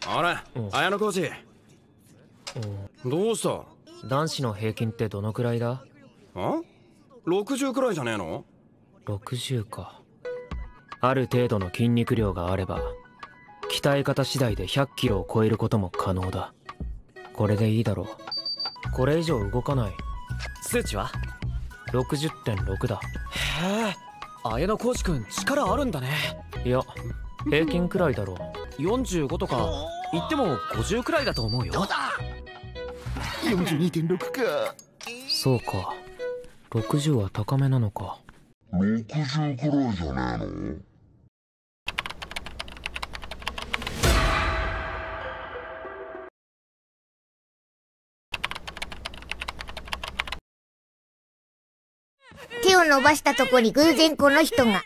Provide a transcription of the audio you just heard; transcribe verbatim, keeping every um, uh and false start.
あれ、綾野コーチ。どうした？ 男子の平均ってどのくらいだ？ あ？ろくじゅうくらいじゃねえの？ ろくじゅう か。ある程度の筋肉量があれば鍛え方次第でひゃっキロを超えることも可能だ。これでいいだろう。これ以上動かない。 数値はろくじゅってんろく だ。 へえ、綾野コーチ君力あるんだね。 いや、平均くらいだろう。 よんじゅうごとか言ってもごじゅうくらいだと思うよ。 よんじゅうにてんろく か。 そうか、ろくじゅうは高めなのか。 ろくじゅうくらいじゃねえの？ 手を伸ばしたとこに偶然この人が。